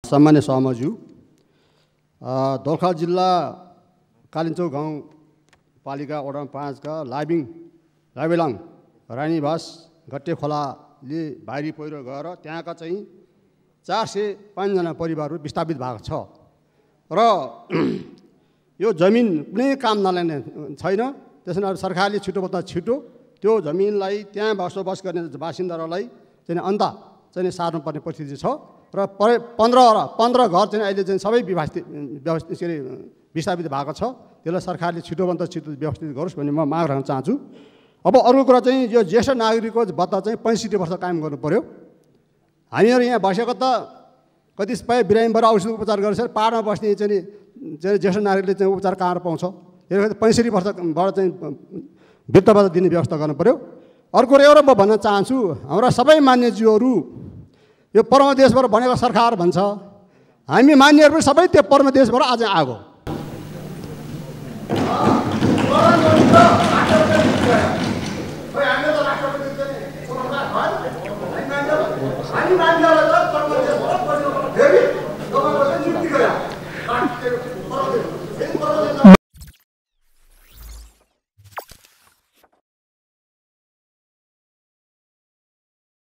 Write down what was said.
सामान्य सहमज्यू दोलखा जिल्ला कालिम्चोक गाउँपालिका वडा 5 का लाइबेलाङ रानीबास गट्टे खोलाले भारी पहिरो गएर त्यहाँका चाहिँ 405 जना परिवारहरू विस्थापित भएको छ र यो जमिन कुनै काम नलाग्ने छैन। त्यसैले सरकारले छिटोभन्दा छिटो त्यो जमिनलाई त्यहाँ बसोबास गर्ने बासिन्दाहरूलाई चाहिँ अन्त चाहिँ सार्नुपर्ने परिस्थिति छ र 15 घर चाहिँ अहिले चाहिँ सबै विस्थापित भएको छ। त्यसलाई सरकारले छिटोभन्दा छिटो व्यवस्थित गरोस् भन्ने म माग राख्न चाहन्छु। अब अर्को कुरा चाहिँ यो ज्येष्ठ नागरिकको भत्ता चाहिँ 65 वर्ष कायम गर्नु पर्यो। हामीहरू यहाँ बसेको त कतिपय बिरामीबाट औषध उपचार गरेर पाहाडमा बस्ने चाहिँ ज्येष्ठ नागरिकले चाहिँ उपचार कहाँ पाउँछ। त्यसले 65 वर्षबाट चाहिँ वृद्धबाट दिने व्यवस्था गर्नु पर्यो। अर्को एउटा म भन्न चाहन्छु, हाम्रा सबै मान्यज्यूहरू यो परमदेशबाट बनेको सरकार भन्छ, हामी मान्यहरू पनि सबै त्यो परमदेशबाट आज आएको।